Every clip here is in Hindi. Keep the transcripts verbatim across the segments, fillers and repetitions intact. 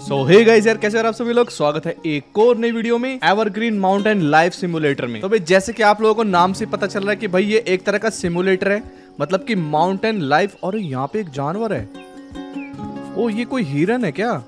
सो हे गाइस यार, कैसे हो आप सभी लोग। स्वागत है एक और नई वीडियो में एवरग्रीन माउंटेन लाइफ सिमुलेटर में। तो भाई जैसे कि आप लोगों को नाम से पता चल रहा है कि भाई ये एक तरह का सिमुलेटर है, मतलब कि माउंटेन लाइफ। और यहाँ पे एक जानवर है। ओ ये कोई हिरन है क्या?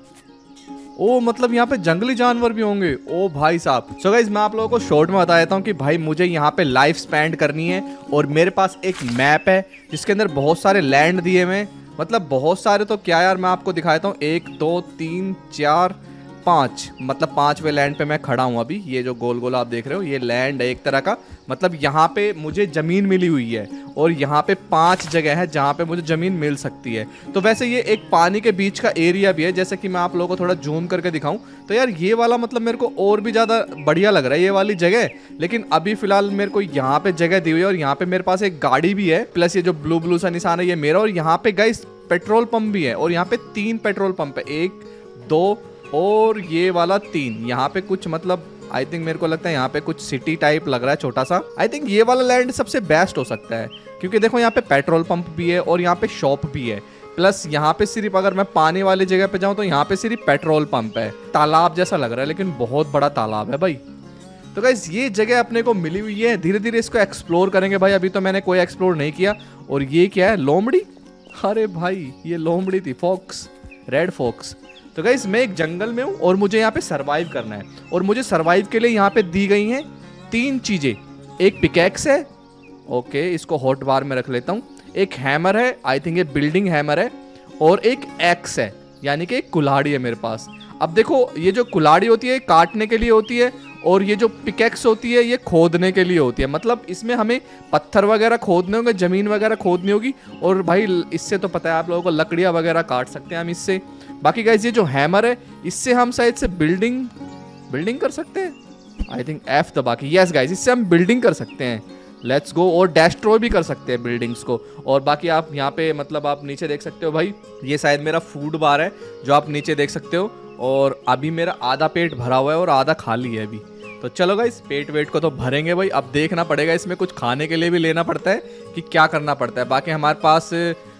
ओ मतलब यहाँ पे जंगली जानवर भी होंगे। ओ भाई साहब। सो गाइस मैं आप लोगों को शॉर्ट में बता देता हूँ कि भाई मुझे यहाँ पे लाइफ स्पेंड करनी है और मेरे पास एक मैप है जिसके अंदर बहुत सारे लैंड दिए हुए हैं। मतलब बहुत सारे तो क्या यार, मैं आपको दिखाता हूँ। एक दो तीन चार पाँच, मतलब पांचवें लैंड पे मैं खड़ा हूँ अभी। ये जो गोल गोल आप देख रहे हो ये लैंड है एक तरह का। मतलब यहाँ पे मुझे ज़मीन मिली हुई है और यहाँ पे पांच जगह है जहाँ पे मुझे ज़मीन मिल सकती है। तो वैसे ये एक पानी के बीच का एरिया भी है, जैसे कि मैं आप लोगों को थोड़ा जूम करके दिखाऊं तो यार ये वाला मतलब मेरे को और भी ज़्यादा बढ़िया लग रहा है ये वाली जगह। लेकिन अभी फिलहाल मेरे को यहाँ पे जगह दी हुई है और यहाँ पे मेरे पास एक गाड़ी भी है, प्लस ये जो ब्लू ब्लू सा निशान है ये मेरा। और यहाँ पे गाइस पेट्रोल पंप भी है और यहाँ पे तीन पेट्रोल पंप है, एक दो और ये वाला तीन। यहाँ पे कुछ मतलब आई थिंक मेरे को लगता है यहाँ पे कुछ सिटी टाइप लग रहा है छोटा सा। आई थिंक ये वाला लैंड सबसे बेस्ट हो सकता है क्योंकि देखो यहाँ पे पेट्रोल पंप भी है और यहाँ पे शॉप भी है, प्लस यहाँ पे सिर्फ अगर मैं पानी वाली जगह पे जाऊँ तो यहाँ पे सिर्फ पेट्रोल पंप है। तालाब जैसा लग रहा है लेकिन बहुत बड़ा तालाब है भाई। तो गाइस ये जगह अपने को मिली हुई है, धीरे धीरे इसको एक्सप्लोर करेंगे भाई। अभी तो मैंने कोई एक्सप्लोर नहीं किया। और ये क्या है, लोमड़ी? अरे भाई ये लोमड़ी थी, फॉक्स, रेड फॉक्स। तो गाइस मैं एक जंगल में हूँ और मुझे यहाँ पे सरवाइव करना है। और मुझे सरवाइव के लिए यहाँ पे दी गई हैं तीन चीजें। एक पिकैक्स है, ओके इसको हॉट बार में रख लेता हूँ। एक हैमर है, आई थिंक ये बिल्डिंग हैमर है। और एक एक्स है, यानी कि एक कुल्हाड़ी है मेरे पास। अब देखो ये जो कुल्हाड़ी होती है काटने के लिए होती है और ये जो पिकैक्स होती है ये खोदने के लिए होती है। मतलब इसमें हमें पत्थर वगैरह खोदने होंगे, जमीन वगैरह खोदनी होगी। और भाई इससे तो पता है आप लोगों को, लकड़ियाँ वगैरह काट सकते हैं हम इससे। बाकी गाइस ये जो हैमर है इससे हम शायद से बिल्डिंग बिल्डिंग कर सकते हैं। आई थिंक एफ दबा के, यस गाइस इससे हम बिल्डिंग कर सकते हैं। Let's go. और डेस्ट्रॉय भी कर सकते हैं बिल्डिंग्स को। और बाकी आप यहाँ पे मतलब आप नीचे देख सकते हो भाई, ये शायद मेरा फूड बार है जो आप नीचे देख सकते हो। और अभी मेरा आधा पेट भरा हुआ है और आधा खाली है अभी। तो चलो गाइस पेट वेट को तो भरेंगे भाई। अब देखना पड़ेगा इसमें कुछ खाने के लिए भी लेना पड़ता है कि क्या करना पड़ता है। बाकी हमारे पास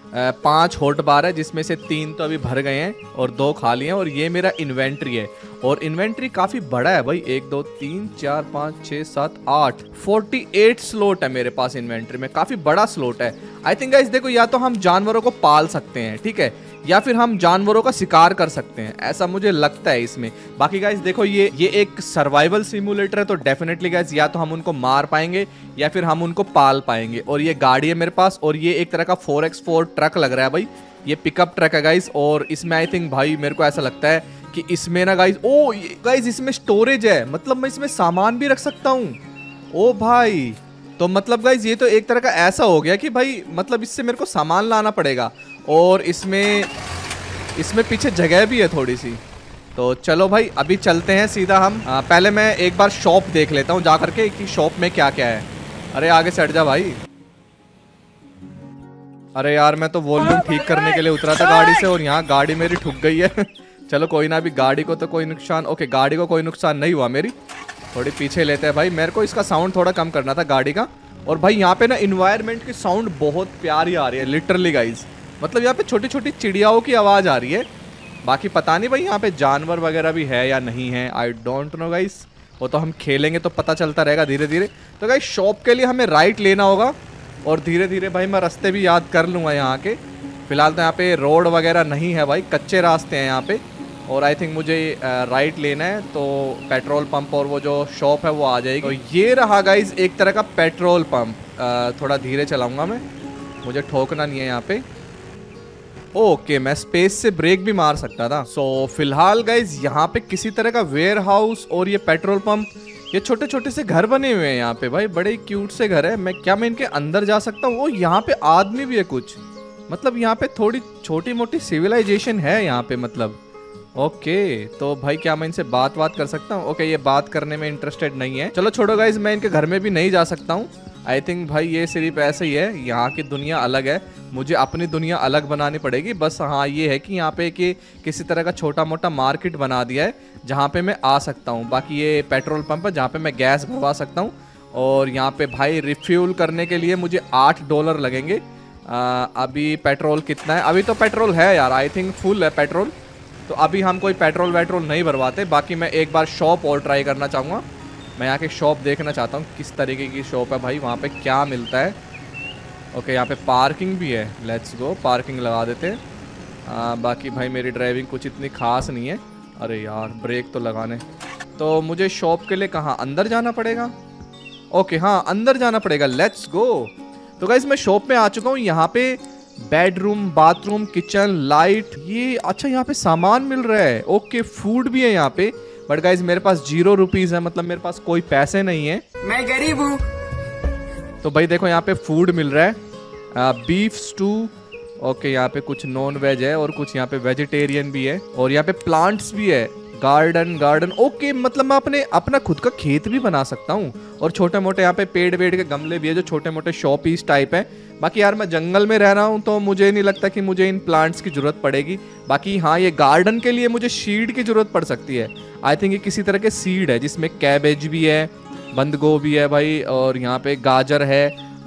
पांच हॉट बार है जिसमें से तीन तो अभी भर गए हैं और दो खाली हैं। और ये मेरा इन्वेंट्री है और इन्वेंट्री काफी बड़ा है भाई। एक दो तीन चार पाँच छः सात आठ, फोर्टी एट स्लॉट है मेरे पास इन्वेंट्री में, काफी बड़ा स्लॉट है। आई थिंक गाइस देखो, या तो हम जानवरों को पाल सकते हैं, ठीक है, या फिर हम जानवरों का शिकार कर सकते हैं, ऐसा मुझे लगता है इसमें। बाकी गाइस देखो ये ये एक सर्वाइवल सिमुलेटर है तो डेफिनेटली गाइस या तो हम उनको मार पाएंगे या फिर हम उनको पाल पाएंगे। और ये गाड़ी है मेरे पास और ये एक तरह का फोर एक्स फोर ट्रक लग रहा है भाई। ये पिकअप ट्रक है गाइस। और इसमें आई थिंक भाई मेरे को ऐसा लगता है कि इसमें ना गाइस, ओ गाइस इसमें स्टोरेज है, मतलब मैं इसमें सामान भी रख सकता हूँ। ओ भाई तो मतलब गाइस ये तो एक तरह का ऐसा हो गया कि भाई मतलब इससे मेरे को सामान लाना पड़ेगा। और इसमें इसमें पीछे जगह भी है थोड़ी सी। तो चलो भाई अभी चलते हैं सीधा हम। आ, पहले मैं एक बार शॉप देख लेता हूँ जा करके कि शॉप में क्या क्या है। अरे आगे से हट जा भाई। अरे यार मैं तो वॉल्यूम ठीक करने के लिए उतरा था गाड़ी से और यहाँ गाड़ी मेरी ठुक गई है। चलो कोई ना, अभी गाड़ी को तो कोई नुकसान, ओके गाड़ी को कोई नुकसान नहीं हुआ मेरी। थोड़ी पीछे लेते हैं भाई, मेरे को इसका साउंड थोड़ा कम करना था गाड़ी का। और भाई यहाँ पे ना इन्वायरमेंट की साउंड बहुत प्यारी आ रही है लिटरली गाइज। मतलब यहाँ पे छोटी छोटी चिड़ियाओं की आवाज़ आ रही है। बाकी पता नहीं भाई यहाँ पे जानवर वगैरह भी है या नहीं है, आई डोंट नो गाइस। वो तो हम खेलेंगे तो पता चलता रहेगा धीरे धीरे। तो गाइस शॉप के लिए हमें राइट लेना होगा और धीरे धीरे भाई मैं रास्ते भी याद कर लूँगा यहाँ के। फिलहाल तो यहाँ पे रोड वगैरह नहीं है भाई, कच्चे रास्ते हैं यहाँ पे। और आई थिंक मुझे राइट लेना है तो पेट्रोल पंप और वो जो शॉप है वो आ जाएगी। तो ये रहा गाइज एक तरह का पेट्रोल पंप। थोड़ा धीरे चलाऊंगा मैं, मुझे ठोकना नहीं है यहाँ पे। ओके मैं स्पेस से ब्रेक भी मार सकता था। सो so, फिलहाल गाइज यहाँ पे किसी तरह का वेयर हाउस और ये पेट्रोल पंप, ये छोटे छोटे से घर बने हुए हैं यहाँ पे भाई, बड़े क्यूट से घर है। मैं क्या मैं इनके अंदर जा सकता हूँ? वो यहाँ पे आदमी भी है कुछ, मतलब यहाँ पे थोड़ी छोटी मोटी सिविलाइजेशन है यहाँ पे मतलब। ओके तो भाई क्या मैं इनसे बात बात कर सकता हूँ? ओके ये बात करने में इंटरेस्टेड नहीं है। चलो छोड़ो गाइज, मैं इनके घर में भी नहीं जा सकता हूँ। आई थिंक भाई ये सिर्फ ऐसे ही है, यहाँ की दुनिया अलग है, मुझे अपनी दुनिया अलग बनानी पड़ेगी बस। हाँ ये है कि यहाँ पे कि किसी तरह का छोटा मोटा मार्केट बना दिया है जहाँ पे मैं आ सकता हूँ। बाकी ये पेट्रोल पंप है जहाँ पे मैं गैस भरवा सकता हूँ। और यहाँ पे भाई रिफ्यूल करने के लिए मुझे आठ डॉलर लगेंगे। आ, अभी पेट्रोल कितना है? अभी तो पेट्रोल है यार, आई थिंक फुल है पेट्रोल। तो अभी हम कोई पेट्रोल वेट्रोल नहीं भरवाते। बाकी मैं एक बार शॉप और ट्राई करना चाहूँगा। मैं यहाँ के शॉप देखना चाहता हूँ किस तरीके की शॉप है भाई, वहाँ पे क्या मिलता है। ओके यहाँ पे पार्किंग भी है, लेट्स गो पार्किंग लगा देते हैं। बाकी भाई मेरी ड्राइविंग कुछ इतनी खास नहीं है। अरे यार ब्रेक तो लगाने, तो मुझे शॉप के लिए कहाँ अंदर जाना पड़ेगा? ओके हाँ अंदर जाना पड़ेगा, लेट्स गो। तो गाइस मैं शॉप में आ चुका हूँ। यहाँ पे बेडरूम, बाथरूम, किचन, लाइट, ये अच्छा यहाँ पे सामान मिल रहा है। ओके फूड भी है यहाँ पे, बट गाइस मेरे पास जीरो रुपीज है, मतलब मेरे पास कोई पैसे नहीं है, मैं गरीब हूँ। तो भाई देखो यहाँ पे फूड मिल रहा है, बीफ स्टू। ओके यहाँ पे कुछ नॉन वेज है और कुछ यहाँ पे वेजिटेरियन भी है, और यहाँ पे प्लांट्स भी है, गार्डन गार्डन। ओके मतलब मैं अपने अपना खुद का खेत भी बना सकता हूँ, और छोटे मोटे यहाँ पे पेड़ वेड़ के गमले भी है जो छोटे मोटे शो पीस टाइप है। बाकी यार मैं जंगल में रह रहा हूँ तो मुझे नहीं लगता कि मुझे इन प्लांट्स की जरूरत पड़ेगी। बाकी हाँ ये गार्डन के लिए मुझे सीड की जरूरत पड़ सकती है। आई थिंक ये किसी तरह के सीड है जिसमें कैबेज भी है, बंद गोभी है भाई, और यहाँ पे गाजर है,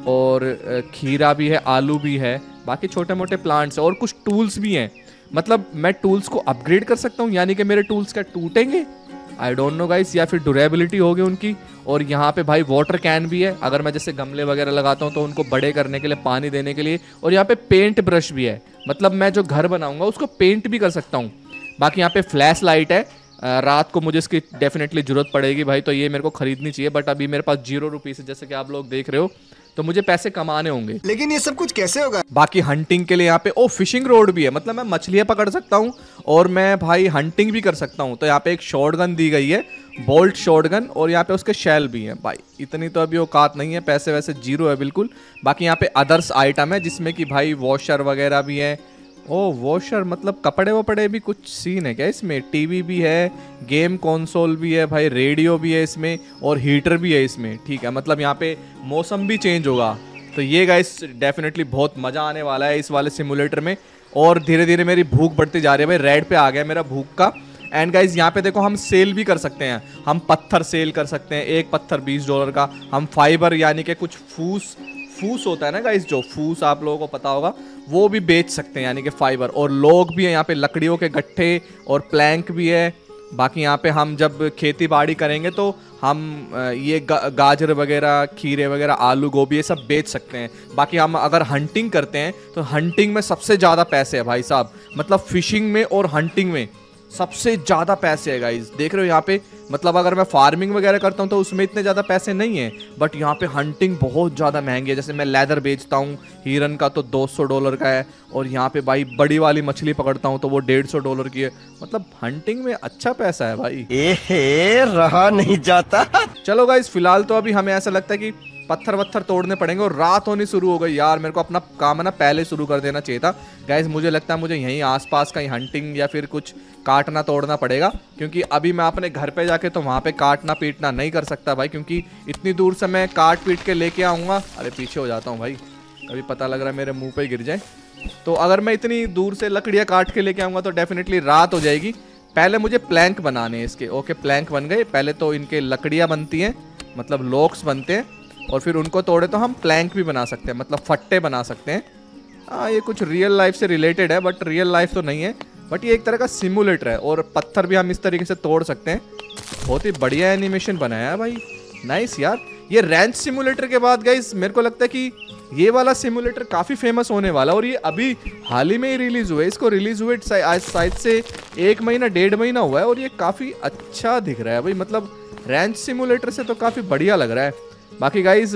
और खीरा भी है, आलू भी है। बाकी छोटे मोटे प्लांट्स और कुछ टूल्स भी हैं, मतलब मैं टूल्स को अपग्रेड कर सकता हूँ, यानी कि मेरे टूल्स क्या टूटेंगे? आई डोंट नो गाइस, या फिर ड्यूरेबिलिटी होगी उनकी। और यहाँ पे भाई वाटर कैन भी है, अगर मैं जैसे गमले वगैरह लगाता हूँ तो उनको बड़े करने के लिए, पानी देने के लिए। और यहाँ पे पेंट ब्रश भी है, मतलब मैं जो घर बनाऊंगा उसको पेंट भी कर सकता हूँ। बाकी यहाँ पे फ्लैश लाइट है, रात को मुझे इसकी डेफिनेटली जरूरत पड़ेगी भाई, तो ये मेरे को खरीदनी चाहिए। बट अभी मेरे पास जीरो रुपीज है जैसे कि आप लोग देख रहे हो, तो मुझे पैसे कमाने होंगे। लेकिन ये सब कुछ कैसे होगा? बाकी हंटिंग के लिए यहाँ पे ओ फिशिंग रोड भी है, मतलब मैं मछलियां पकड़ सकता हूँ और मैं भाई हंटिंग भी कर सकता हूँ। तो यहाँ पे एक शॉटगन दी गई है, बोल्ट शॉटगन, और यहाँ पे उसके शेल भी हैं भाई। इतनी तो अभी औकात नहीं है, पैसे वैसे जीरो है बिल्कुल। बाकी यहाँ पे अदर्स आइटम है जिसमें कि भाई वॉशर वगैरह भी है। ओ वॉशर मतलब कपड़े वपड़े भी कुछ सीन है क्या इसमें? टीवी भी है, गेम कंसोल भी है भाई, रेडियो भी है इसमें, और हीटर भी है इसमें। ठीक है, मतलब यहाँ पे मौसम भी चेंज होगा। तो ये गाइस डेफिनेटली बहुत मज़ा आने वाला है इस वाले सिमुलेटर में। और धीरे धीरे मेरी भूख बढ़ती जा रही है भाई, रेड पे आ गया मेरा भूख का। एंड गाइज यहाँ पे देखो हम सेल भी कर सकते हैं, हम पत्थर सेल कर सकते हैं, एक पत्थर बीस डॉलर का। हम फाइबर यानी कि कुछ फूस फूस होता है ना गाइस, जो फूस आप लोगों को पता होगा, वो भी बेच सकते हैं यानी कि फाइबर। और लोग भी हैं यहाँ पे, लकड़ियों के गट्ठे और प्लैंक भी है। बाकी यहाँ पे हम जब खेती बाड़ी करेंगे तो हम ये गा, गाजर वगैरह, खीरे वगैरह, आलू गोभी ये सब बेच सकते हैं। बाकी हम अगर हंटिंग करते हैं तो हंटिंग में सबसे ज़्यादा पैसे है भाई साहब, मतलब फिशिंग में और हंटिंग में सबसे ज़्यादा पैसे है गाइस। देख रहे हो यहाँ पे, मतलब अगर मैं फार्मिंग वगैरह करता हूँ तो उसमें इतने ज़्यादा पैसे नहीं है, बट यहाँ पे हंटिंग बहुत ज़्यादा महंगी है। जैसे मैं लेदर बेचता हूँ हिरन का तो दो सौ डॉलर का है, और यहाँ पे भाई बड़ी वाली मछली पकड़ता हूँ तो वो डेढ़ सौ डॉलर की है। मतलब हंटिंग में अच्छा पैसा है भाई। एहे, रहा नहीं जाता। चलो गाइस फिलहाल तो अभी हमें ऐसा लगता है कि पत्थर वत्थर तोड़ने पड़ेंगे, और रात होनी शुरू हो गई यार। मेरे को अपना काम है ना पहले शुरू कर देना चाहिए था गाइस। मुझे लगता है मुझे यहीं आसपास कहीं हंटिंग या फिर कुछ काटना तोड़ना पड़ेगा, क्योंकि अभी मैं अपने घर पे जाके तो वहाँ पे काटना पीटना नहीं कर सकता भाई, क्योंकि इतनी दूर से मैं काट पीट के लेके आऊँगा। अरे पीछे हो जाता हूँ भाई, कभी पता लग रहा है मेरे मुँह पे गिर जाए। तो अगर मैं इतनी दूर से लकड़ियाँ काट के लेके आऊँगा तो डेफिनेटली रात हो जाएगी। पहले मुझे प्लैंक बनाने हैं इसके। ओके प्लैंक बन गए। पहले तो इनके लकड़ियाँ बनती हैं, मतलब लॉक्स बनते हैं, और फिर उनको तोड़े तो हम प्लैंक भी बना सकते हैं, मतलब फट्टे बना सकते हैं। हाँ ये कुछ रियल लाइफ से रिलेटेड है, बट रियल लाइफ तो नहीं है, बट ये एक तरह का सिमुलेटर है। और पत्थर भी हम इस तरीके से तोड़ सकते हैं। बहुत ही बढ़िया एनिमेशन बनाया है भाई, नाइस यार। ये रैंच सिमुलेटर के बाद गाइस मेरे को लगता है कि ये वाला सिमुलेटर काफ़ी फेमस होने वाला, और ये अभी हाल ही में ही रिलीज हुआ है। इसको रिलीज हुए आज शायद से एक महीना डेढ़ महीना हुआ है, और ये काफ़ी अच्छा दिख रहा है भाई, मतलब रैंच सिमुलेटर से तो काफ़ी बढ़िया लग रहा है। बाकी गाइज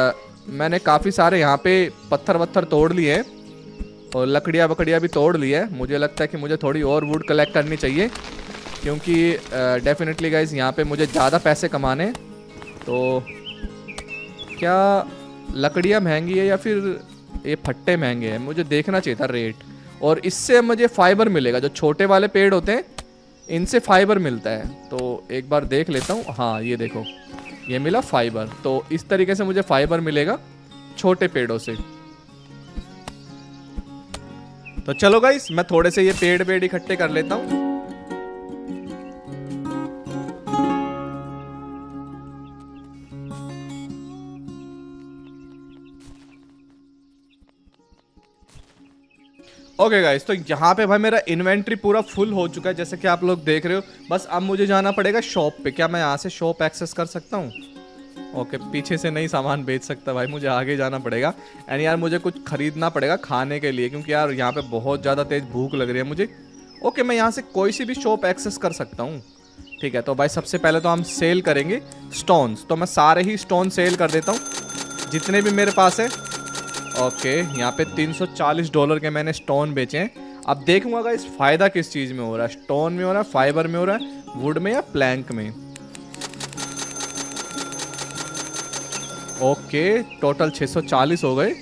मैंने काफ़ी सारे यहाँ पे पत्थर वत्थर तोड़ लिए हैं, और लकड़ियाँ बकड़ियाँ भी तोड़ ली है। मुझे लगता है कि मुझे थोड़ी और वुड कलेक्ट करनी चाहिए, क्योंकि डेफिनेटली गाइज यहाँ पे मुझे ज़्यादा पैसे कमाने। तो क्या लकड़ियाँ महंगी है या फिर ये फट्टे महंगे हैं? मुझे देखना चाहिए था रेट। और इससे मुझे फाइबर मिलेगा, जो छोटे वाले पेड़ होते हैं इनसे फाइबर मिलता है। तो एक बार देख लेता हूँ। हाँ ये देखो, ये मिला फाइबर। तो इस तरीके से मुझे फाइबर मिलेगा छोटे पेड़ों से। तो चलो गाइस मैं थोड़े से ये पेड़ पेड़ इकट्ठे कर लेता हूँ। ओके गाइस, तो यहाँ पे भाई मेरा इन्वेंट्री पूरा फुल हो चुका है जैसे कि आप लोग देख रहे हो। बस अब मुझे जाना पड़ेगा शॉप पे। क्या मैं यहाँ से शॉप एक्सेस कर सकता हूँ? ओके, पीछे से नहीं सामान बेच सकता भाई, मुझे आगे जाना पड़ेगा। एंड यार मुझे कुछ खरीदना पड़ेगा खाने के लिए, क्योंकि यार यहाँ पे बहुत ज़्यादा तेज भूख लग रही है मुझे। ओके, मैं यहाँ से कोई सी भी शॉप एक्सेस कर सकता हूँ। ठीक है, तो भाई सबसे पहले तो हम सेल करेंगे स्टोन्स। तो मैं सारे ही स्टोन सेल कर देता हूँ जितने भी मेरे पास है। ओके, यहाँ पे तीन सौ चालीस डॉलर के मैंने स्टोन बेचे हैं। अब देखूंगा गाइस फायदा किस चीज़ में हो रहा है, स्टोन में हो रहा है, फाइबर में हो रहा है, वुड में या प्लैंक में। ओके, टोटल छह सौ चालीस हो गए।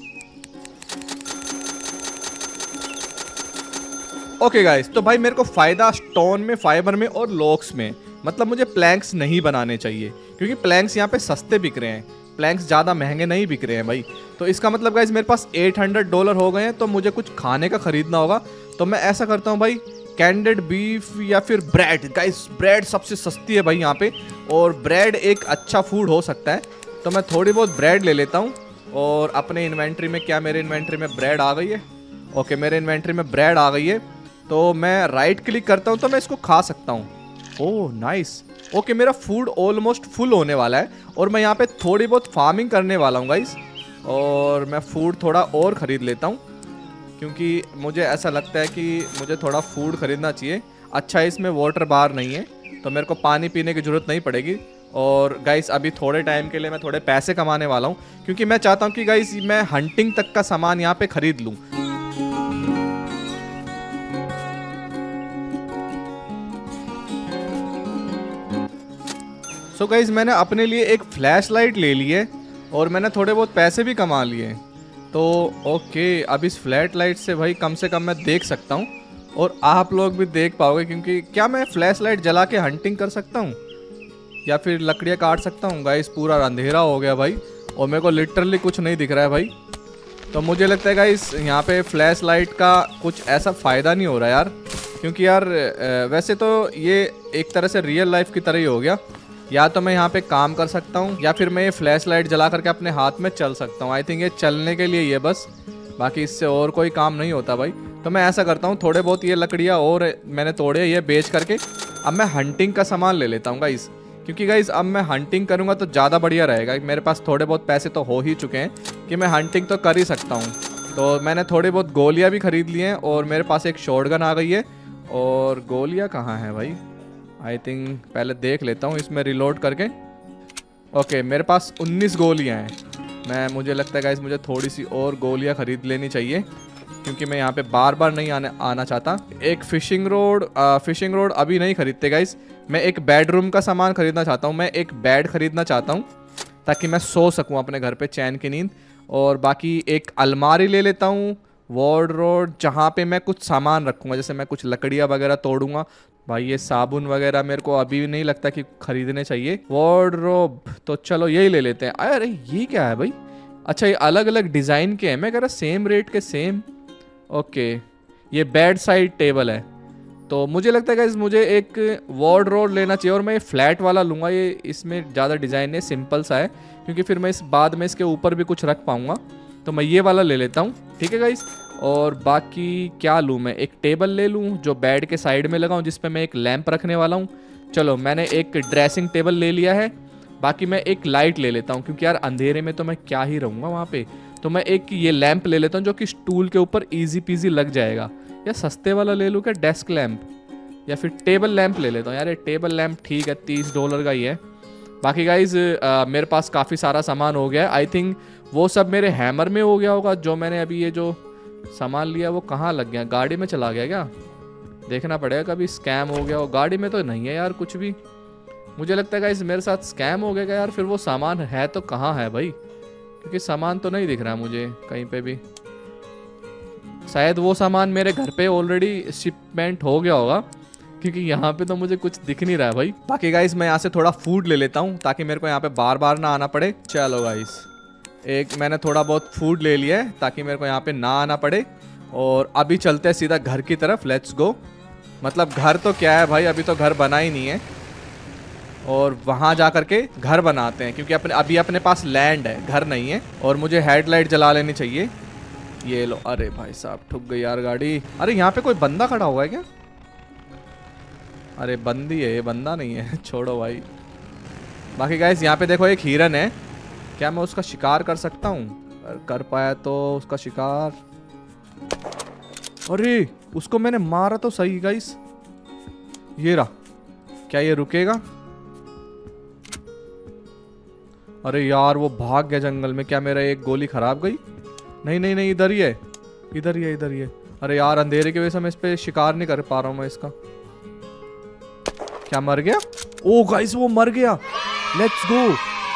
ओके गाइस, तो भाई मेरे को फायदा स्टोन में, फाइबर में और लॉक्स में। मतलब मुझे प्लैंक्स नहीं बनाने चाहिए क्योंकि प्लैंक्स यहाँ पे सस्ते बिक रहे हैं, प्लैंक्स ज़्यादा महंगे नहीं बिक रहे हैं भाई। तो इसका मतलब गाइस मेरे पास आठ सौ डॉलर हो गए हैं, तो मुझे कुछ खाने का खरीदना होगा। तो मैं ऐसा करता हूँ भाई, कैंडेड बीफ या फिर ब्रेड। गाइस ब्रेड सबसे सस्ती है भाई यहाँ पे, और ब्रेड एक अच्छा फूड हो सकता है। तो मैं थोड़ी बहुत ब्रेड ले लेता हूँ। और अपने इन्वेंट्री में, क्या मेरे इन्वेंट्री में ब्रेड आ गई है? ओके, मेरे इन्वेंट्री में ब्रेड आ गई है। तो मैं राइट क्लिक करता हूँ तो मैं इसको खा सकता हूँ। Oh nice. ओके, मेरा फूड ऑलमोस्ट फुल होने वाला है और मैं यहाँ पे थोड़ी बहुत फार्मिंग करने वाला हूँ गाइस। और मैं फूड थोड़ा और ख़रीद लेता हूँ क्योंकि मुझे ऐसा लगता है कि मुझे थोड़ा फूड ख़रीदना चाहिए। अच्छा, इसमें वाटर बार नहीं है तो मेरे को पानी पीने की ज़रूरत नहीं पड़ेगी। और गाइस अभी थोड़े टाइम के लिए मैं थोड़े पैसे कमाने वाला हूँ क्योंकि मैं चाहता हूँ कि गाइस मैं हंटिंग तक का सामान यहाँ पे ख़रीद लूँ। सो so गाइज मैंने अपने लिए एक फ्लैश लाइट ले ली है और मैंने थोड़े बहुत पैसे भी कमा लिए। तो ओके, अब इस फ्लैट लाइट से भाई कम से कम मैं देख सकता हूँ और आप लोग भी देख पाओगे, क्योंकि क्या मैं फ्लैश लाइट जला के हंटिंग कर सकता हूँ या फिर लकड़ियाँ काट सकता हूँ? गाइज पूरा अंधेरा हो गया भाई और मेरे को लिटरली कुछ नहीं दिख रहा है भाई। तो मुझे लगता है गाइज यहाँ पे फ्लैश लाइट का कुछ ऐसा फ़ायदा नहीं हो रहा यार, क्योंकि यार वैसे तो ये एक तरह से रियल लाइफ की तरह ही हो गया। या तो मैं यहाँ पे काम कर सकता हूँ या फिर मैं ये फ्लैश लाइट जला करके अपने हाथ में चल सकता हूँ। आई थिंक ये चलने के लिए ये बस, बाकी इससे और कोई काम नहीं होता भाई। तो मैं ऐसा करता हूँ, थोड़े बहुत ये लकड़ियाँ और मैंने तोड़े, ये बेच करके अब मैं हंटिंग का सामान ले लेता हूँ गाइस, क्योंकि गाइस अब मैं हंटिंग करूँगा तो ज़्यादा बढ़िया रहेगा। मेरे पास थोड़े बहुत पैसे तो हो ही चुके हैं कि मैं हंटिंग तो कर ही सकता हूँ। तो मैंने थोड़ी बहुत गोलियाँ भी खरीद ली हैं और मेरे पास एक शॉटगन आ गई है। और गोलियाँ कहाँ हैं भाई? आई थिंक पहले देख लेता हूँ इसमें रिलोड करके। ओके, मेरे पास उन्नीस गोलियाँ हैं। मैं मुझे लगता है गाइस मुझे थोड़ी सी और गोलियाँ ख़रीद लेनी चाहिए क्योंकि मैं यहाँ पे बार बार नहीं आने आना चाहता। एक फ़िशिंग रोड, फ़िशिंग रोड अभी नहीं खरीदते गाइस। मैं एक बेडरूम का सामान खरीदना चाहता हूँ। मैं एक बेड खरीदना चाहता हूँ ताकि मैं सो सकूँ अपने घर पे चैन की नींद। और बाकी एक अलमारी ले लेता हूँ, वार्डरोब, जहाँ पे मैं कुछ सामान रखूँगा, जैसे मैं कुछ लकड़ियाँ वगैरह तोड़ूंगा। भाई ये साबुन वगैरह मेरे को अभी भी नहीं लगता कि खरीदने चाहिए। वार्डरोब तो चलो यही ले लेते हैं। अरे ये क्या है भाई? अच्छा, ये अलग अलग डिज़ाइन के हैं। मैं कह रहा सेम रेट के सेम। ओके, ये बेड साइड टेबल है। तो मुझे लगता है गाइस मुझे एक वार्डरोब लेना चाहिए और मैं ये फ्लैट वाला लूँगा। ये इसमें ज़्यादा डिज़ाइन नहीं, सिंपल सा है, क्योंकि फिर मैं इस बाद में इसके ऊपर भी कुछ रख पाऊँगा। तो मैं ये वाला ले लेता हूँ, ठीक है गाइस। और बाकी क्या लूँ मैं? एक टेबल ले लूँ जो बेड के साइड में लगाऊँ, जिस पे मैं एक लैंप रखने वाला हूँ। चलो, मैंने एक ड्रेसिंग टेबल ले लिया है। बाकी मैं एक लाइट ले लेता हूँ क्योंकि यार अंधेरे में तो मैं क्या ही रहूँगा वहाँ पे। तो मैं एक ये लैंप ले लेता हूँ जो कि स्टूल के ऊपर ईजी पीजी लग जाएगा। या सस्ते वाला ले लूँ क्या, डेस्क लैंप, या फिर टेबल लैंप ले लेता हूँ। यार ये टेबल लैंप ठीक है, तीस डॉलर का ही है। बाकी गाइज मेरे पास काफ़ी सारा सामान हो गया है। आई थिंक वो सब मेरे हैमर में हो गया होगा। जो मैंने अभी ये जो सामान लिया वो कहाँ लग गया? गाड़ी में चला गया क्या? देखना पड़ेगा, कभी स्कैम हो गया हो। गाड़ी में तो नहीं है यार कुछ भी। मुझे लगता है गाइस मेरे साथ स्कैम हो गया यार। फिर वो सामान है तो कहाँ है भाई? क्योंकि सामान तो नहीं दिख रहा मुझे कहीं पे भी। शायद वो सामान मेरे घर पे ऑलरेडी शिपमेंट हो गया होगा, क्योंकि यहाँ पे तो मुझे कुछ दिख नहीं रहा है भाई। बाकी गाइस मैं यहाँ से थोड़ा फूड ले लेता हूँ ताकि मेरे को यहाँ पे बार बार ना आना पड़े। चलो गाइस, एक मैंने थोड़ा बहुत फूड ले लिया है ताकि मेरे को यहाँ पे ना आना पड़े। और अभी चलते हैं सीधा घर की तरफ। Let's go. मतलब घर तो क्या है भाई, अभी तो घर बना ही नहीं है। और वहाँ जा करके घर बनाते हैं क्योंकि अपने अभी अपने पास लैंड है, घर नहीं है। और मुझे हेडलाइट जला लेनी चाहिए। ये लो। अरे भाई साहब ठुक गई यार गाड़ी। अरे यहाँ पे कोई बंदा खड़ा हुआ है क्या? अरे बंदी है ये, बंदा नहीं है। छोड़ो भाई। बाकी गाइस यहाँ पे देखो एक हिरन है, क्या मैं उसका शिकार कर सकता हूँ? कर पाया तो उसका शिकार। अरे उसको मैंने मारा तो सही गाइस। ये रहा। क्या ये रुकेगा? अरे यार वो भाग गया जंगल में। क्या मेरा एक गोली खराब गई? नहीं नहीं नहीं, इधर ही है, इधर ही है, इधर ही है। अरे यार अंधेरे की वजह से मैं इस पे शिकार नहीं कर पा रहा हूँ मैं इसका। क्या मर गया? ओ गाइस वो मर गया। Let's go.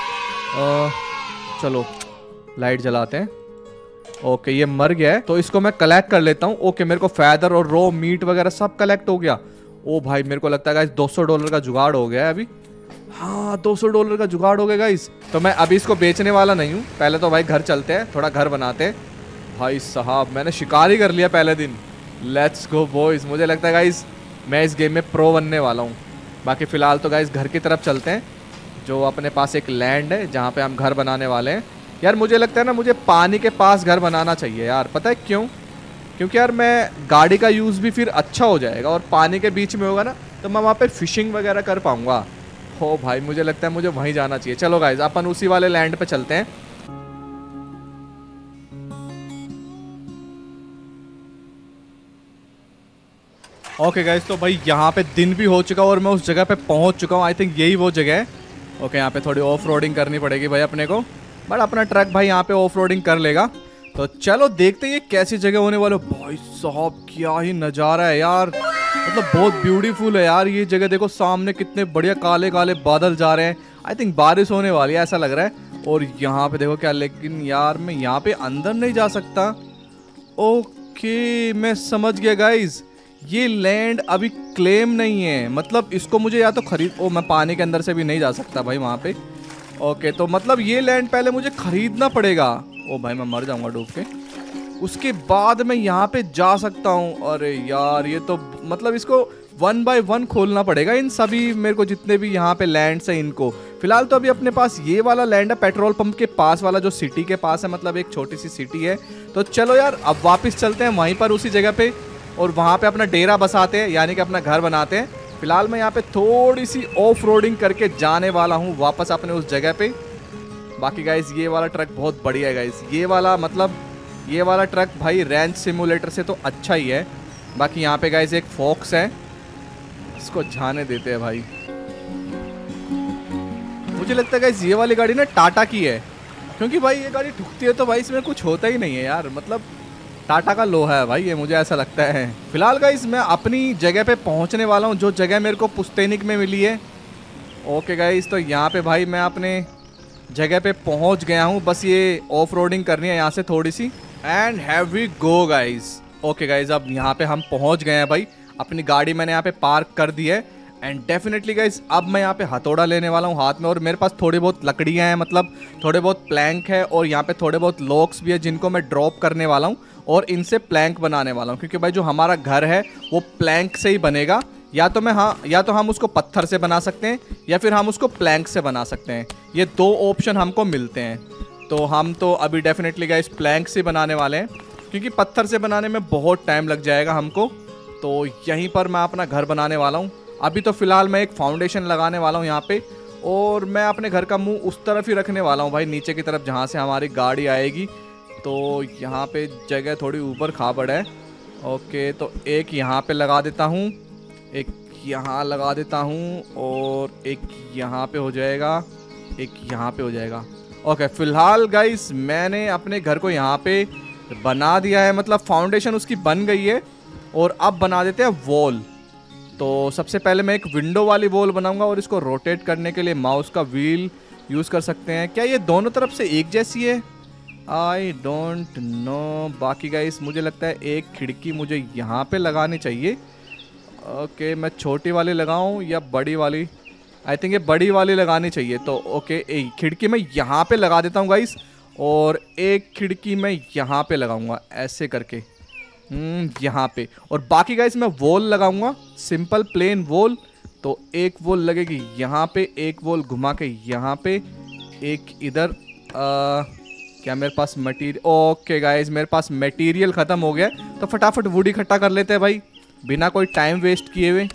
चलो लाइट जलाते हैं। ओके ये मर गया है तो इसको मैं कलेक्ट कर लेता हूँ। ओके मेरे को फैदर और रो मीट वगैरह सब कलेक्ट हो गया। ओ भाई मेरे को लगता है गाइस दो सौ डॉलर का जुगाड़ हो गया है अभी। हाँ दो सौ डॉलर का जुगाड़ हो गया गाइस। तो मैं अभी इसको बेचने वाला नहीं हूँ, पहले तो भाई घर चलते हैं, थोड़ा घर बनाते हैं। भाई साहब मैंने शिकार ही कर लिया पहले दिन। Let's go boys. मुझे लगता है गाइस मैं इस गेम में प्रो बनने वाला हूँ। बाकी फिलहाल तो गाइस घर की तरफ चलते हैं, जो अपने पास एक लैंड है जहाँ पे हम घर बनाने वाले हैं। यार मुझे लगता है ना मुझे पानी के पास घर बनाना चाहिए यार। पता है क्यों? क्योंकि यार मैं गाड़ी का यूज़ भी फिर अच्छा हो जाएगा और पानी के बीच में होगा ना तो मैं वहाँ पे फिशिंग वगैरह कर पाऊँगा। हो भाई मुझे लगता है मुझे वहीं जाना चाहिए। चलो गाइज अपन उसी वाले लैंड पे चलते हैं। ओके गाइज तो भाई यहाँ पे दिन भी हो चुका और मैं उस जगह पे पहुँच चुका हूँ। आई थिंक यही वो जगह है। ओके यहाँ पे थोड़ी ऑफ रोडिंग करनी पड़ेगी भाई अपने को, बट अपना ट्रक भाई यहाँ पे ऑफ रोडिंग कर लेगा। तो चलो देखते हैं ये कैसी जगह होने वाली। भाई साहब क्या ही नज़ारा है यार, मतलब बहुत ब्यूटीफुल है यार ये जगह। देखो सामने कितने बढ़िया काले काले बादल जा रहे हैं। आई थिंक बारिश होने वाली है ऐसा लग रहा है। और यहाँ पे देखो क्या, लेकिन यार मैं यहाँ पे अंदर नहीं जा सकता। ओके मैं समझ गया गाइज, ये लैंड अभी क्लेम नहीं है, मतलब इसको मुझे या तो खरीद। ओ मैं पानी के अंदर से भी नहीं जा सकता भाई वहाँ पे। ओके तो मतलब ये लैंड पहले मुझे खरीदना पड़ेगा। ओ भाई मैं मर जाऊंगा डूब के, उसके बाद मैं यहाँ पे जा सकता हूँ। अरे यार ये तो मतलब इसको वन बाय वन खोलना पड़ेगा इन सभी मेरे को जितने भी यहाँ पे लैंड्स हैं इनको। फिलहाल तो अभी अपने पास ये वाला लैंड है पेट्रोल पंप के पास वाला, जो सिटी के पास है, मतलब एक छोटी सी सिटी है। तो चलो यार अब वापस चलते हैं वहीं पर उसी जगह पे और वहाँ पे अपना डेरा बसाते हैं, यानी कि अपना घर बनाते हैं। फिलहाल मैं यहाँ पे थोड़ी सी ऑफ रोडिंग करके जाने वाला हूँ वापस अपने उस जगह पे। बाकी गाइस ये वाला ट्रक बहुत बढ़िया है गाइस, ये वाला मतलब ये वाला ट्रक भाई रेंज सिमुलेटर से तो अच्छा ही है। बाकी यहाँ पे गाइस एक फॉक्स है, इसको जाने देते हैं भाई। मुझे लगता है गाइस ये वाली गाड़ी ना टाटा की है, क्योंकि भाई ये गाड़ी ठुकती है तो भाई इसमें कुछ होता ही नहीं है यार, मतलब टाटा का लोहा है भाई ये, मुझे ऐसा लगता है। फिलहाल गाइस मैं अपनी जगह पे पहुंचने वाला हूं, जो जगह मेरे को पुश्तैनिक में मिली है। ओके गाइस तो यहाँ पे भाई मैं अपने जगह पे पहुंच गया हूं, बस ये ऑफ रोडिंग करनी है यहाँ से थोड़ी सी and have we go guys. Okay guys अब यहाँ पे हम पहुंच गए हैं भाई, अपनी गाड़ी मैंने यहाँ पे पार्क कर दी है एंड डेफिनेटली गाइस अब मैं यहाँ पे हथौड़ा लेने वाला हूँ हाथ में, और मेरे पास थोड़ी बहुत लकड़ियाँ हैं, मतलब थोड़े बहुत प्लैंक है और यहाँ पे थोड़े बहुत लॉक्स भी है जिनको मैं ड्रॉप करने वाला हूँ और इनसे प्लैंक बनाने वाला हूँ, क्योंकि भाई जो हमारा घर है वो प्लैंक से ही बनेगा। या तो मैं हाँ या तो हम उसको पत्थर से बना सकते हैं या फिर हम उसको प्लैंक से बना सकते हैं, ये दो ऑप्शन हमको मिलते हैं। तो हम तो अभी डेफिनेटली गाइस प्लैंक से बनाने वाले हैं, क्योंकि पत्थर से बनाने में बहुत टाइम लग जाएगा हमको। तो यहीं पर मैं अपना घर बनाने वाला हूँ। अभी तो फिलहाल मैं एक फाउंडेशन लगाने वाला हूँ यहाँ पे, और मैं अपने घर का मुंह उस तरफ ही रखने वाला हूँ भाई, नीचे की तरफ जहाँ से हमारी गाड़ी आएगी। तो यहाँ पे जगह थोड़ी ऊपर खाबड़ है। ओके तो एक यहाँ पे लगा देता हूँ, एक यहाँ लगा देता हूँ और एक यहाँ पे हो जाएगा, एक यहाँ पे हो जाएगा। ओके फिलहाल गाइस मैंने अपने घर को यहाँ पे बना दिया है, मतलब फाउंडेशन उसकी बन गई है। और अब बना देते हैं वॉल। तो सबसे पहले मैं एक विंडो वाली वॉल बनाऊंगा और इसको रोटेट करने के लिए माउस का व्हील यूज़ कर सकते हैं। क्या ये दोनों तरफ से एक जैसी है? I don't know. बाकी गाइस मुझे लगता है एक खिड़की मुझे यहाँ पे लगानी चाहिए। ओके मैं छोटी वाली लगाऊं या बड़ी वाली? आई थिंक ये बड़ी वाली लगानी चाहिए। तो ओके एक खिड़की मैं यहाँ पे लगा देता हूँ गाइस, और एक खिड़की मैं यहाँ पे लगाऊंगा ऐसे करके हम्म यहाँ पे। और बाकी गाइस मैं वॉल लगाऊंगा, सिंपल प्लेन वॉल। तो एक वॉल लगेगी यहाँ पे, एक वॉल घुमा के यहाँ पे, एक इधर आ, क्या मेरे पास मटीरियल, ओके गाइज मेरे पास मटेरियल खत्म हो गया, तो फटाफट वुड इकट्ठा कर लेते हैं भाई बिना कोई टाइम वेस्ट किए हुए।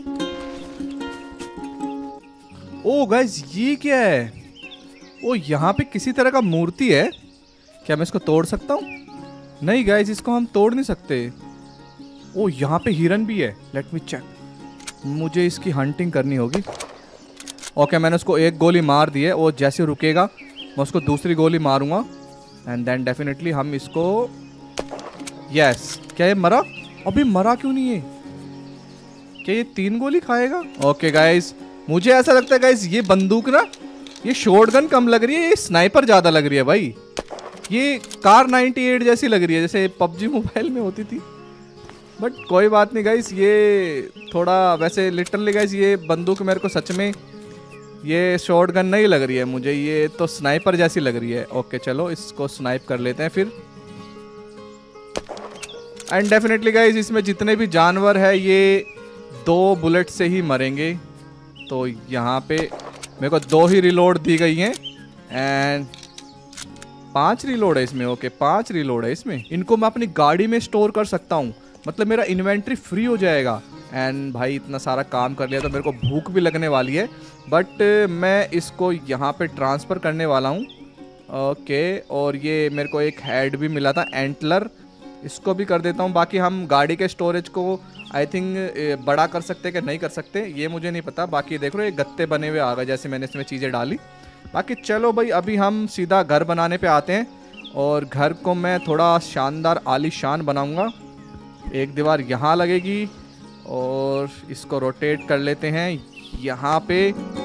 ओ गाइज ये क्या है? ओ यहाँ पे किसी तरह का मूर्ति है, क्या मैं इसको तोड़ सकता हूँ? नहीं गाइज इसको हम तोड़ नहीं सकते। ओ यहाँ पे हिरन भी है, लेट मी चेक, मुझे इसकी हंटिंग करनी होगी। ओके मैंने उसको एक गोली मार दी है, वो जैसे रुकेगा मैं उसको दूसरी गोली मारूंगा एंड देन डेफिनेटली हम इसको, यस क्या ये मरा? अभी मरा क्यों नहीं है? क्या ये तीन गोली खाएगा? ओके गाइज मुझे ऐसा लगता है गाइज ये बंदूक ना, ये शॉटगन कम लग रही है, ये स्नाइपर ज़्यादा लग रही है भाई। ये कार अट्ठानवे जैसी लग रही है जैसे पबजी मोबाइल में होती थी, बट कोई बात नहीं गाइस। ये थोड़ा वैसे लिटरली गाइस ये बंदूक मेरे को सच में ये शॉटगन नहीं लग रही है मुझे, ये तो स्नाइपर जैसी लग रही है। ओके चलो इसको स्नाइप कर लेते हैं फिर। एंड डेफिनेटली गाइस इसमें जितने भी जानवर है ये दो बुलेट से ही मरेंगे, तो यहाँ पे मेरे को दो ही रिलोड दी गई हैं एंड पांच रिलोड है इसमें। ओके पांच रिलोड है इसमें, इनको मैं अपनी गाड़ी में स्टोर कर सकता हूँ, मतलब मेरा इन्वेंट्री फ्री हो जाएगा। एंड भाई इतना सारा काम कर लिया तो मेरे को भूख भी लगने वाली है, बट मैं इसको यहाँ पे ट्रांसफ़र करने वाला हूँ। ओके और ये मेरे को एक हेड भी मिला था, एंटलर, इसको भी कर देता हूँ। बाकी हम गाड़ी के स्टोरेज को आई थिंक बड़ा कर सकते हैं कि नहीं कर सकते ये मुझे नहीं पता। बाकी देख लो ये गत्ते बने हुए आ गए जैसे मैंने इसमें चीज़ें डाली। बाकी चलो भाई अभी हम सीधा घर बनाने पे आते हैं, और घर को मैं थोड़ा शानदार आलीशान बनाऊंगा। एक दीवार यहाँ लगेगी और इसको रोटेट कर लेते हैं यहाँ पे।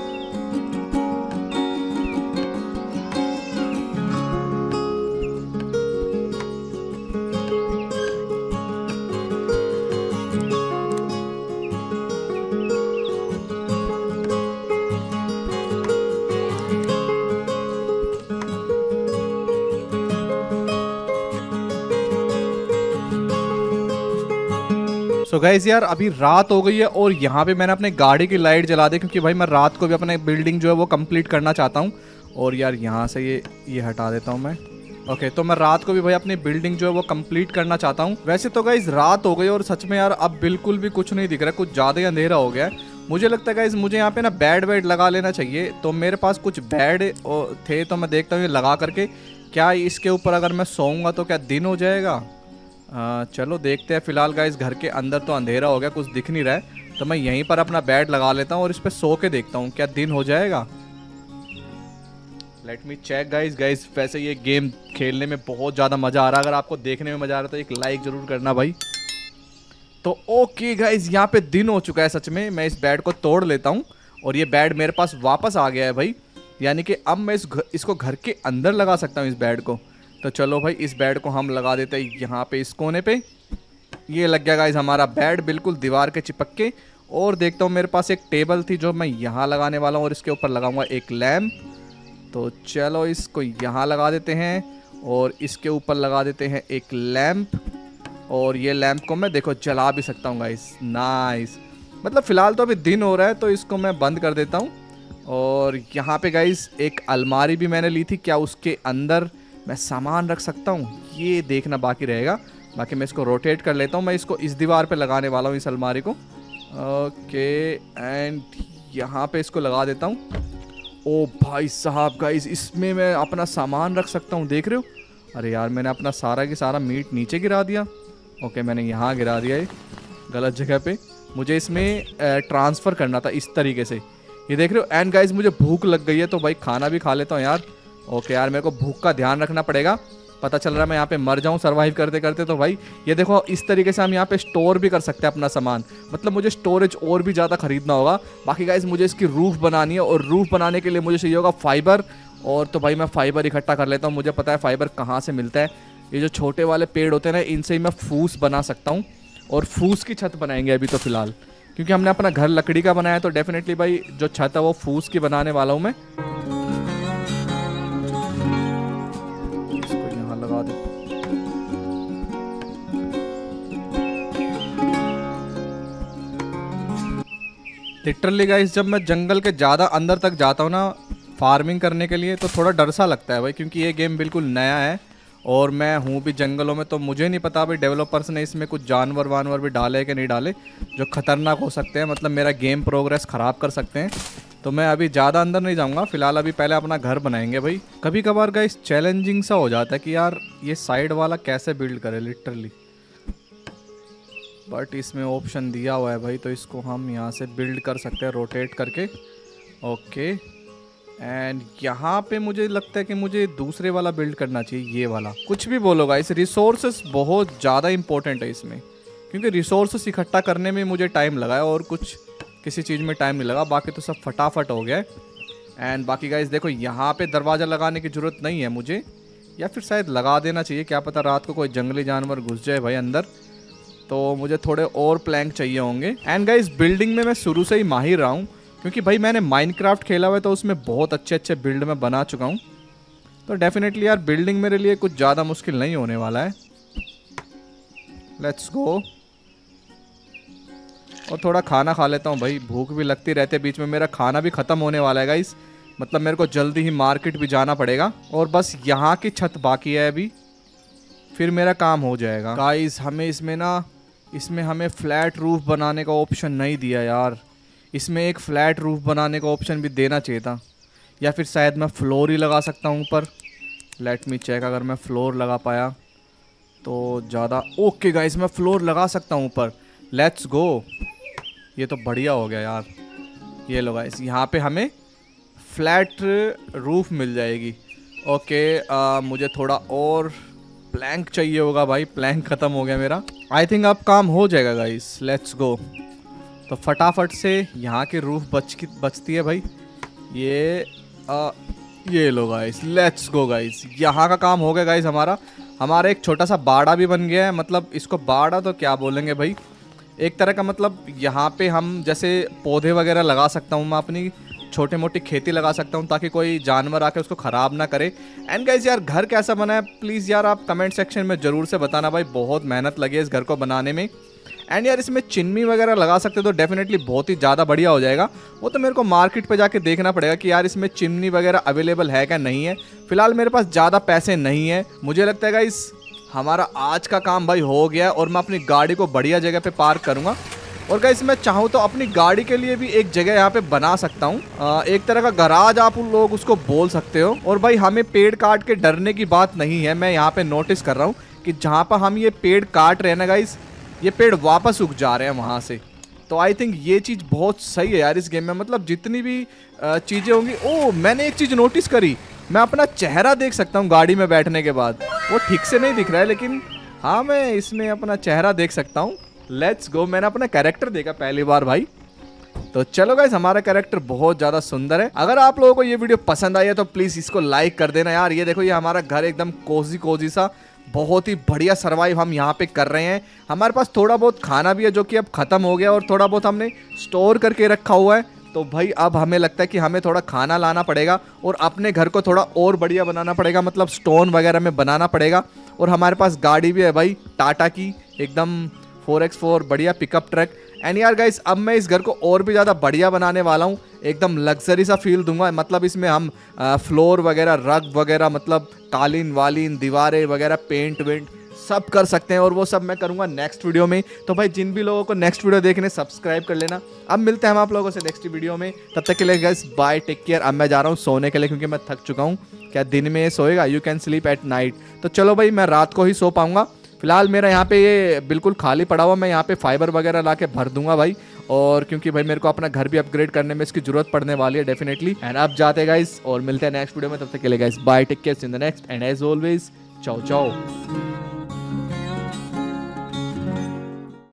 सो so गाइज यार अभी रात हो गई है और यहाँ पे मैंने अपने गाड़ी की लाइट जला दी, क्योंकि भाई मैं रात को भी अपने बिल्डिंग जो है वो कंप्लीट करना चाहता हूँ। और यार यहाँ से ये ये हटा देता हूँ मैं। ओके okay, तो मैं रात को भी भाई अपनी बिल्डिंग जो है वो कंप्लीट करना चाहता हूँ। वैसे तो गाइज रात हो गई और सच में यार अब बिल्कुल भी कुछ नहीं दिख रहा है, कुछ ज़्यादा ही अंधेरा हो गया है। मुझे लगता है गाइज मुझे यहाँ पे ना बेड वेड लगा लेना चाहिए, तो मेरे पास कुछ बेड थे तो मैं देखता हूँ ये लगा करके क्या इसके ऊपर अगर मैं सोऊंगा तो क्या दिन हो जाएगा। आ, चलो देखते हैं। फिलहाल गाइस घर के अंदर तो अंधेरा हो गया, कुछ दिख नहीं रहा है, तो मैं यहीं पर अपना बेड लगा लेता हूँ और इस पे सो के देखता हूँ क्या दिन हो जाएगा। Let me check guys. Guys वैसे ये गेम खेलने में बहुत ज़्यादा मज़ा आ रहा है, अगर आपको देखने में मज़ा आ रहा है तो एक लाइक ज़रूर करना भाई। तो ओके गाइस यहाँ पे दिन हो चुका है सच में। मैं इस बेड को तोड़ लेता हूँ और ये बेड मेरे पास वापस आ गया है भाई, यानी कि अब मैं इस घर, इसको घर के अंदर लगा सकता हूँ इस बेड को। तो चलो भाई इस बेड को हम लगा देते हैं यहाँ पे इस कोने पे। ये लग गया गाइस हमारा बेड बिल्कुल दीवार के चिपक के। और देखता हूँ मेरे पास एक टेबल थी जो मैं यहाँ लगाने वाला हूँ और इसके ऊपर लगाऊंगा एक लैम्प। तो चलो इसको यहाँ लगा देते हैं और इसके ऊपर लगा देते हैं एक लैम्प, और ये लैम्प को मैं देखो जला भी सकता हूँ गाइस। नाइस, मतलब फ़िलहाल तो अभी दिन हो रहा है तो इसको मैं बंद कर देता हूँ। और यहाँ पे गाइस एक अलमारी भी मैंने ली थी, क्या उसके अंदर मैं सामान रख सकता हूँ ये देखना बाकी रहेगा। बाकी मैं इसको रोटेट कर लेता हूँ, मैं इसको इस दीवार पे लगाने वाला हूँ इस अलमारी को। ओके एंड यहाँ पे इसको लगा देता हूँ। ओ भाई साहब गाइस इसमें मैं अपना सामान रख सकता हूँ, देख रहे हो। अरे यार मैंने अपना सारा की सारा मीट नीचे गिरा दिया। ओके मैंने यहाँ गिरा दिया, ये गलत जगह पे। मुझे इसमें ट्रांसफ़र करना था इस तरीके से, ये देख रहे हो। एंड गाइस मुझे भूख लग गई है तो भाई खाना भी खा लेता हूँ यार। ओके यार मेरे को भूख का ध्यान रखना पड़ेगा, पता चल रहा है मैं यहाँ पे मर जाऊँ सर्वाइव करते करते। तो भाई ये देखो इस तरीके से हम यहाँ पे स्टोर भी कर सकते हैं अपना सामान, मतलब मुझे स्टोरेज और भी ज़्यादा खरीदना होगा। बाकी गाइस मुझे इसकी रूफ बनानी है और रूफ बनाने के लिए मुझे चाहिए होगा फाइबर। और तो भाई मैं फाइबर इकट्ठा कर लेता हूँ, मुझे पता है फाइबर कहाँ से मिलता है। ये जो छोटे वाले पेड़ होते हैं ना इनसे ही मैं फूस बना सकता हूँ, और फूस की छत बनाएंगे अभी तो फ़िलहाल, क्योंकि हमने अपना घर लकड़ी का बनाया तो डेफिनेटली भाई जो छत है वो फूस की बनाने वाला हूँ मैं। इसको यहाँ लगा दे। लिटरली गाइस जब मैं जंगल के ज़्यादा अंदर तक जाता हूँ ना फार्मिंग करने के लिए तो थोड़ा डर सा लगता है भाई, क्योंकि ये गेम बिल्कुल नया है और मैं हूँ भी जंगलों में, तो मुझे नहीं पता भाई डेवलपर्स ने इसमें कुछ जानवर वानवर भी डाले कि नहीं डाले जो ख़तरनाक हो सकते हैं, मतलब मेरा गेम प्रोग्रेस ख़राब कर सकते हैं। तो मैं अभी ज़्यादा अंदर नहीं जाऊँगा फ़िलहाल, अभी पहले अपना घर बनाएंगे भाई। कभी कभार गाइस चैलेंजिंग सा हो जाता है कि यार ये साइड वाला कैसे बिल्ड करे लिटरली, बट इसमें ऑप्शन दिया हुआ है भाई, तो इसको हम यहाँ से बिल्ड कर सकते हैं रोटेट करके। ओके, एंड यहाँ पे मुझे लगता है कि मुझे दूसरे वाला बिल्ड करना चाहिए, ये वाला। कुछ भी बोलो गाइस, रिसोर्सेस बहुत ज़्यादा इंपॉर्टेंट है इसमें, क्योंकि रिसोर्सेस इकट्ठा करने में मुझे टाइम लगा है और कुछ किसी चीज़ में टाइम नहीं लगा, बाकी तो सब फटाफट हो गया है। एंड बाकी गाइस देखो, यहाँ पे दरवाज़ा लगाने की ज़रूरत नहीं है मुझे, या फिर शायद लगा देना चाहिए, क्या पता रात को कोई जंगली जानवर घुस जाए भाई अंदर, तो मुझे थोड़े और प्लैंक चाहिए होंगे। एंड गाइस बिल्डिंग में मैं शुरू से ही माहिर रहा हूँ, क्योंकि भाई मैंने माइनक्राफ्ट खेला हुआ है, तो उसमें बहुत अच्छे अच्छे बिल्ड मैं बना चुका हूँ, तो डेफिनेटली यार बिल्डिंग मेरे लिए कुछ ज़्यादा मुश्किल नहीं होने वाला है। Let's go. और थोड़ा खाना खा लेता हूँ भाई, भूख भी लगती रहती है बीच में, मेरा खाना भी ख़त्म होने वाला है गाइस, मतलब मेरे को जल्दी ही मार्केट भी जाना पड़ेगा। और बस यहाँ की छत बाकी है अभी, फिर मेरा काम हो जाएगा। गाइस हमें इसमें ना, इसमें हमें फ्लैट रूफ बनाने का ऑप्शन नहीं दिया यार, इसमें एक फ्लैट रूफ बनाने का ऑप्शन भी देना चाहिए था, या फिर शायद मैं फ्लोर ही लगा सकता हूँ ऊपर। लेट मी चेक, अगर मैं फ्लोर लगा पाया तो ज़्यादा। ओके गाइस, मैं फ्लोर लगा सकता हूँ ऊपर, लेट्स गो। ये तो बढ़िया हो गया यार। ये लो गाइस, यहाँ पे हमें फ्लैट रूफ मिल जाएगी। ओके, आ, मुझे थोड़ा और प्लैंक चाहिए होगा भाई, प्लैंक ख़त्म हो गया मेरा। आई थिंक अब काम हो जाएगा गाइस, लेट्स गो। तो फटाफट से यहाँ की रूफ बच की बचती है भाई, ये आ, ये लो गाइस, लेट्स गो गाइस। यहाँ का काम हो गया गाइस हमारा। हमारा एक छोटा सा बाड़ा भी बन गया है, मतलब इसको बाड़ा तो क्या बोलेंगे भाई, एक तरह का, मतलब यहाँ पे हम जैसे पौधे वगैरह लगा सकता हूँ, मैं अपनी छोटे मोटी खेती लगा सकता हूँ, ताकि कोई जानवर आके उसको ख़राब ना करे। एंड गाइस यार घर कैसा बना है प्लीज़ यार आप कमेंट सेक्शन में ज़रूर से बताना भाई, बहुत मेहनत लगी है इस घर को बनाने में। एंड यार इसमें चिमनी वगैरह लगा सकते तो डेफिनेटली बहुत ही ज़्यादा बढ़िया हो जाएगा। वो तो मेरे को मार्केट पे जाके देखना पड़ेगा कि यार इसमें चिमनी वगैरह अवेलेबल है क्या नहीं है। फिलहाल मेरे पास ज़्यादा पैसे नहीं है। मुझे लगता है गाइस हमारा आज का काम भाई हो गया, और मैं अपनी गाड़ी को बढ़िया जगह पे पार्क करूँगा। और गाइस मैं चाहूँ तो अपनी गाड़ी के लिए भी एक जगह यहाँ पे बना सकता हूँ, एक तरह का गराज आप उन लोग उसको बोल सकते हो। और भाई हमें पेड़ काट के डरने की बात नहीं है। मैं यहाँ पे नोटिस कर रहा हूँ कि जहाँ पर हम ये पेड़ काट रहे हैं ना गाइस, ये पेड़ वापस उग जा रहे हैं वहाँ से। तो आई थिंक ये चीज़ बहुत सही है यार इस गेम में, मतलब जितनी भी चीज़ें होंगी। ओह मैंने एक चीज़ नोटिस करी, मैं अपना चेहरा देख सकता हूँ गाड़ी में बैठने के बाद। वो ठीक से नहीं दिख रहा है, लेकिन हाँ मैं इसमें अपना चेहरा देख सकता हूँ। Let's go. मैंने अपना कैरेक्टर देखा पहली बार भाई। तो चलो गाइस, हमारा कैरेक्टर बहुत ज़्यादा सुंदर है। अगर आप लोगों को ये वीडियो पसंद आई है तो प्लीज़ इसको लाइक कर देना यार। ये देखो, ये हमारा घर एकदम कोजी कोजी सा, बहुत ही बढ़िया सरवाइव हम यहाँ पे कर रहे हैं। हमारे पास थोड़ा बहुत खाना भी है जो कि अब ख़त्म हो गया, और थोड़ा बहुत हमने स्टोर करके रखा हुआ है। तो भाई अब हमें लगता है कि हमें थोड़ा खाना लाना पड़ेगा और अपने घर को थोड़ा और बढ़िया बनाना पड़ेगा, मतलब स्टोन वगैरह में बनाना पड़ेगा। और हमारे पास गाड़ी भी है भाई टाटा की, एकदम फोर एक्स फोर बढ़िया पिकअप ट्रक। एंड यार गाइस अब मैं इस घर को और भी ज़्यादा बढ़िया बनाने वाला हूँ, एकदम लग्जरी सा फील दूंगा। मतलब इसमें हम आ, फ्लोर वगैरह, रग वगैरह, मतलब कालीन वालीन, दीवारें वगैरह, पेंट वेंट सब कर सकते हैं, और वो सब मैं करूँगा नेक्स्ट वीडियो में। तो भाई जिन भी लोगों को नेक्स्ट वीडियो देखने, सब्सक्राइब कर लेना। अब मिलते हैं हम आप लोगों से नेक्स्ट वीडियो में, तब तक के लिए गाइस बाय, टेक केयर। अब मैं जा रहा हूँ सोने के लिए, क्योंकि मैं थक चुका हूँ। क्या दिन में सोएगा? You can sleep at night. तो चलो भाई मैं रात को ही सो पाऊँगा। फिलहाल मेरा यहाँ पे ये बिल्कुल खाली पड़ा हुआ, मैं यहाँ पे फाइबर वगैरह ला के भर दूंगा भाई। और क्योंकि भाई मेरे को अपना घर भी अपग्रेड करने में इसकी जरूरत पड़ने वाली है डेफिनेटली। एंड अब जाते गाइस और मिलते हैं नेक्स्ट वीडियो में, तब तक के लिए guys bye, take care, in the next, and as always ciao चाओ।